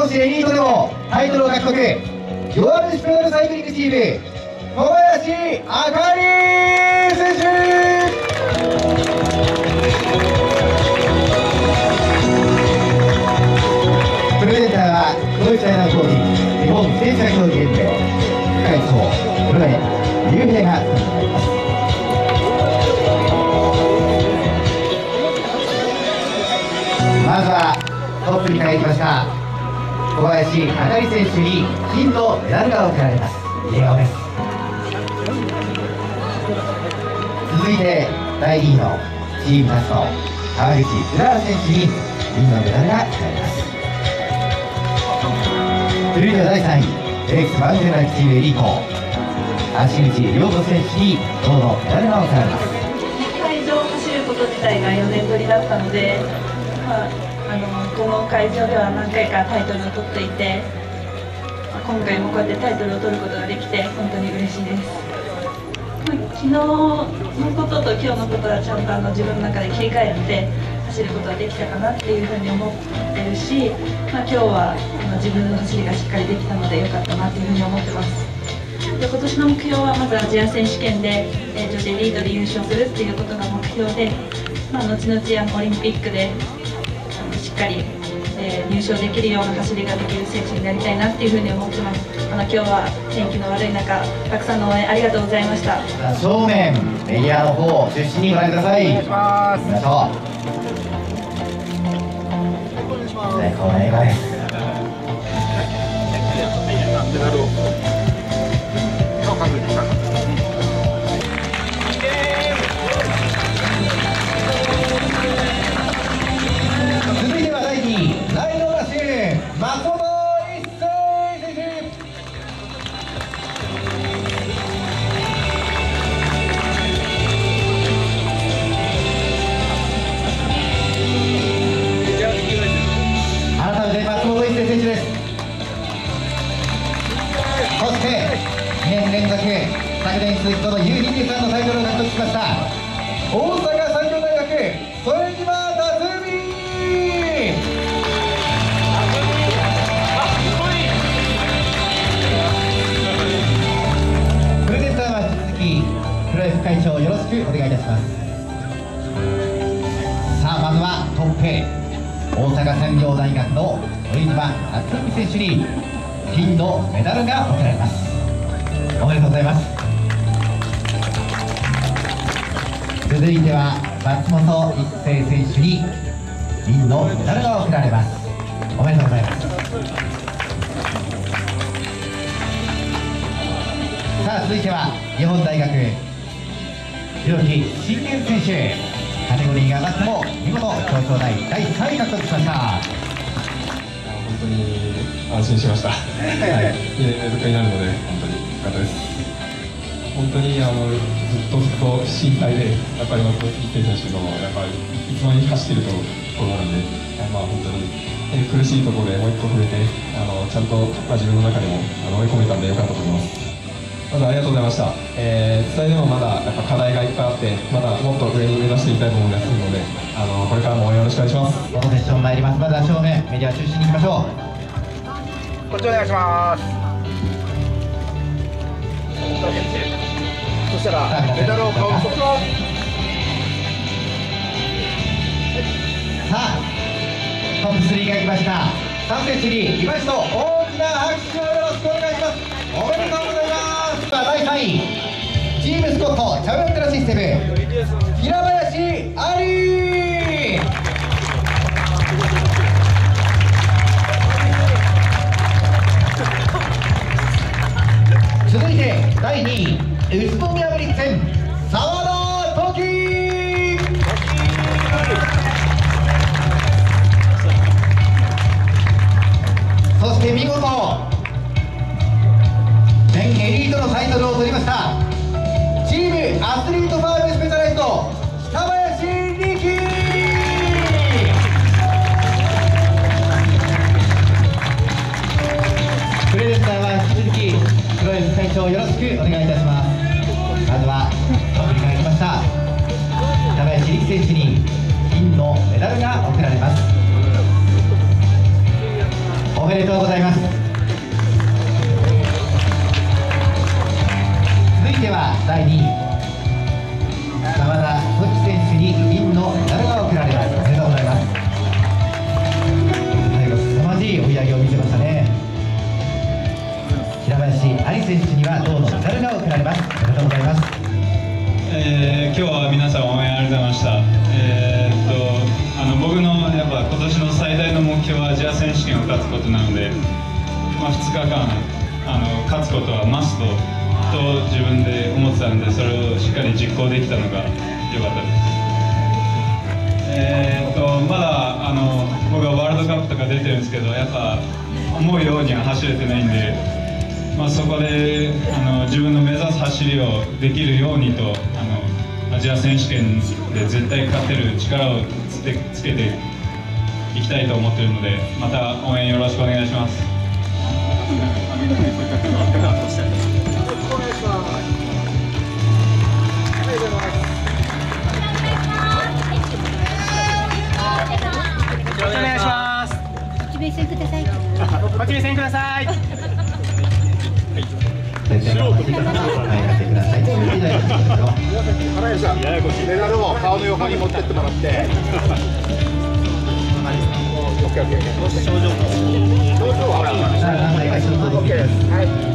女子エリートでもタイトルを獲得、弱虫ペダルサイクリングチーム小林あかり選手。プレゼンターは黒石大学競技日本自転車競技連盟副会長黒江雄平が務めています。まずはトップに輝きました小林あかり選手に金のメダルが贈られます。笑顔です。続いて第2位のチームタスの川口うらら選手に銀のメダルが贈られます。続いては第3位レックスマウンテンバイクチームエリーコ橋口亮子選手に銅のメダルが贈られます。 会場を走ること自体が4年ぶりだったので、この会場では何回かタイトルを取っていて、今回もこうやってタイトルを取ることができて本当に嬉しいです。昨日のことと今日のことはちゃんと自分の中で切り替えて走ることができたかなっていうふうに思ってるし、今日は自分の走りがしっかりできたので良かったなというふうに思ってます。で今年の目標はまずアジア選手権で女子エリートで優勝するっていうことが目標で、後々オリンピックでしっかり入賞できるような走りができる選手になりたいなっていうふうに思ってます。今日は天気の悪い中たくさんの応援ありがとうございました。 正面メディアの方中心にご覧ください。お願いします。最高の笑顔です。続いては第2位ライドダッシュ松本一成選手。改めて松本一成選手です。そして2年連続昨年鈴木との U23 のタイトルを獲得しました大阪産業大学副島辰巳。プレゼンターは引き続き黒井副会長よろしくお願いいたします。さあまずはトップ大阪産業大学の副島辰巳選手に金のメダルが贈られます。おめでとうございます。続いては松本一成選手に銀のメダルが贈られます。おめでとうございます。さあ続いては日本大学黒木真剣選手、カテゴリーが上がっても見事表彰台第3位獲得しました。 本当に安心しました。2年連続になるので本当に良かったです。本当にずっと心配でやっぱり松本一成選手のやっぱりいつまでに走っているところなんで、本当に苦しいところでもう一個増えてちゃんと自分の中でも追い込めたんで良かったと思います。まずありがとうございました。伝えでもまだやっぱ課題がいっぱいあってまだもっと上に目指していきたいと思いますのでこれからもよろしくお願いします。 フォトセッション参ります。まずは正面メディア中心に行きましょう。 こっちお願いします。そしたらメダルを買うことはさあトップ3が来ました。3選手に今一度大きな拍手をよろしくお願いします。おめでとうございます。第3位チームスコットチャンピオンテラシステム平林あり。続いて第2位宇都宮ブリッツェン澤田時。そして見事全エリートのタイトルを取りましたチームアスリートファームスペシャライズド北林力。プレゼンターは引き続き黒井副会長よろしくお願いいたします。まずはトップに輝きました北林力選手に金のメダルが贈られます。おめめでとうございます。続いては第2位、澤田栃樹選手に銀のメダルが贈られます。おめでとうございます。最後凄まじい追い上げを見せましたね。平林愛理選手には銅のメダルが贈られます。おめでとうございます。 今日は皆さん応援ありがとうございました。僕のやっぱ今年の最大の目標はアジア選手権を勝つことなので、2日間勝つことはマストと自分で思ってたので、それをしっかり実行できたのが良かったです。まだ僕はワールドカップとか出てるんですけど、やっぱ思うようには走れてないんで、そこで自分の目指す走りをできるようにとアジア選手権で絶対勝てる力をつけていきたいと思っているので、また応援よろしくお願いします。 お願いします。 モチベーションください。 モチベーションください。 先生の話からやってください。 原井さん、メダルを顔の横に持ってってもらって。オッケーオッケー。症状は。 何台か一つずつ。